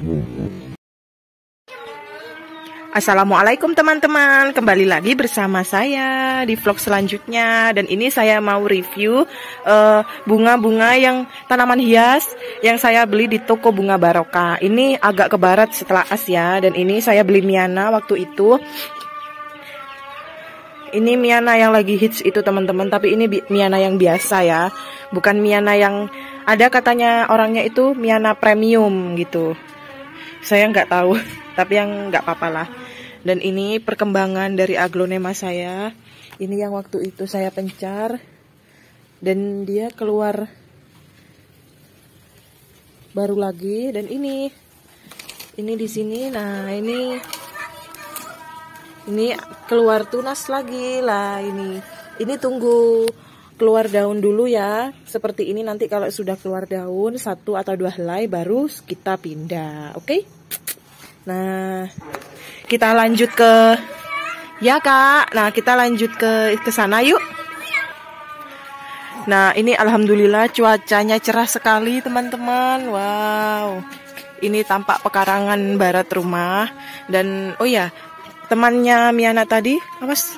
Assalamualaikum teman-teman, kembali lagi bersama saya di vlog selanjutnya. Dan ini saya mau review bunga-bunga yang tanaman hias yang saya beli di toko bunga Barokah. Ini agak ke barat setelah as ya. Dan ini saya beli Miana waktu itu. Ini Miana yang lagi hits itu teman-teman, tapi ini Miana yang biasa ya, bukan Miana yang ada katanya orangnya itu Miana premium gitu. Saya nggak tahu, tapi yang nggak apa-apa lah. Dan ini perkembangan dari aglonema saya. Ini yang waktu itu saya pencar dan dia keluar baru lagi. Dan ini di sini. Nah, ini keluar tunas lagi lah. Ini tunggu keluar daun dulu ya. Seperti ini, nanti kalau sudah keluar daun 1 atau 2 helai baru kita pindah. Oke? Nah, kita lanjut ke Kak. Nah, kita lanjut ke sana yuk. Nah, ini alhamdulillah cuacanya cerah sekali teman-teman. Wow. Ini tampak pekarangan barat rumah. Dan oh ya, temannya Miana tadi, awas.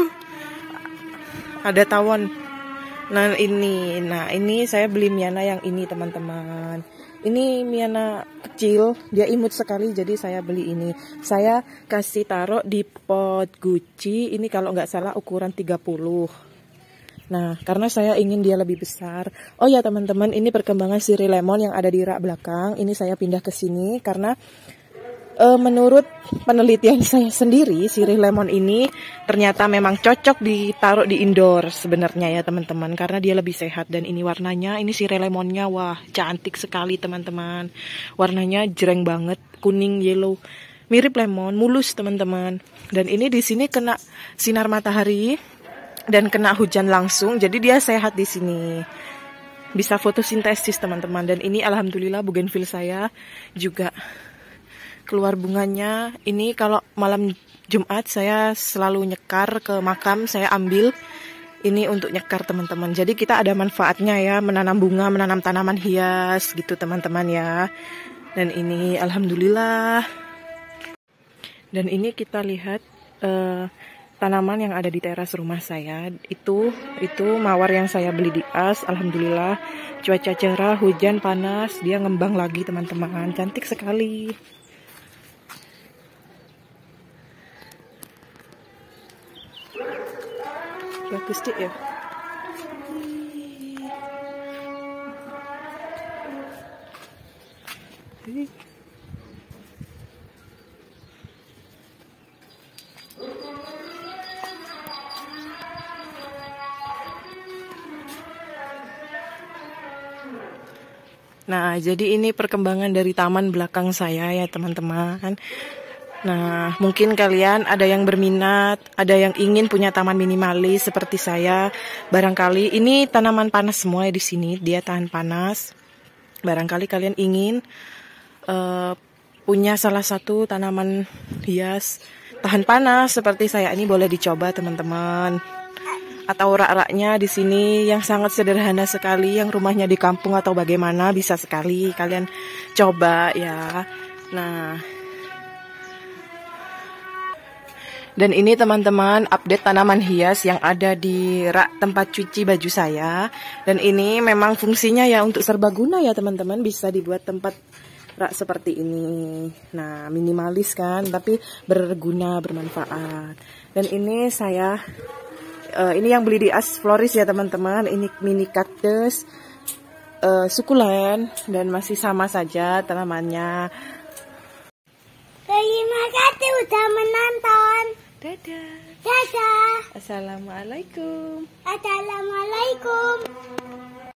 Ada tawon. Nah, ini saya beli Miana yang ini teman-teman. Ini Miana kecil, dia imut sekali, jadi saya beli ini. Saya kasih taruh di pot Gucci, ini kalau nggak salah ukuran 30. Nah, karena saya ingin dia lebih besar. Oh ya teman-teman, ini perkembangan sirih lemon yang ada di rak belakang. Ini saya pindah ke sini karena menurut penelitian saya sendiri, sirih lemon ini ternyata memang cocok ditaruh di indoor sebenarnya ya teman-teman, karena dia lebih sehat. Dan ini warnanya, ini sirih lemonnya, wah cantik sekali teman-teman. Warnanya jreng banget, kuning yellow, mirip lemon, mulus teman-teman. Dan ini di sini kena sinar matahari dan kena hujan langsung, jadi dia sehat di sini. Bisa fotosintesis teman-teman. Dan ini alhamdulillah bougainville saya juga keluar bunganya. Ini kalau malam Jumat saya selalu nyekar ke makam, saya ambil ini untuk nyekar teman-teman. Jadi kita ada manfaatnya ya, menanam bunga, menanam tanaman hias gitu teman-teman ya. Dan ini alhamdulillah. Dan ini kita lihat tanaman yang ada di teras rumah saya. Itu mawar yang saya beli di as. Alhamdulillah cuaca cerah, hujan panas, dia ngembang lagi teman-teman. Cantik sekali. Bagus deh ya. Nah, jadi ini perkembangan dari taman belakang saya ya teman-teman. Nah, mungkin kalian ada yang berminat, ada yang ingin punya taman minimalis seperti saya. Barangkali ini tanaman panas semua ya di sini, dia tahan panas. Barangkali kalian ingin punya salah satu tanaman hias tahan panas seperti saya, ini boleh dicoba teman-teman. Atau rak-raknya di sini yang sangat sederhana sekali, yang rumahnya di kampung atau bagaimana, bisa sekali kalian coba ya. Nah, dan ini teman-teman update tanaman hias yang ada di rak tempat cuci baju saya. Dan ini memang fungsinya ya untuk serbaguna ya teman-teman, bisa dibuat tempat rak seperti ini. Nah, minimalis kan, tapi berguna, bermanfaat. Dan ini saya ini yang beli di As Floris ya teman-teman. Ini mini cactus sukulen dan masih sama saja tanamannya. Terima kasih udah menonton. Dadah. Dadah. Assalamualaikum. Assalamualaikum.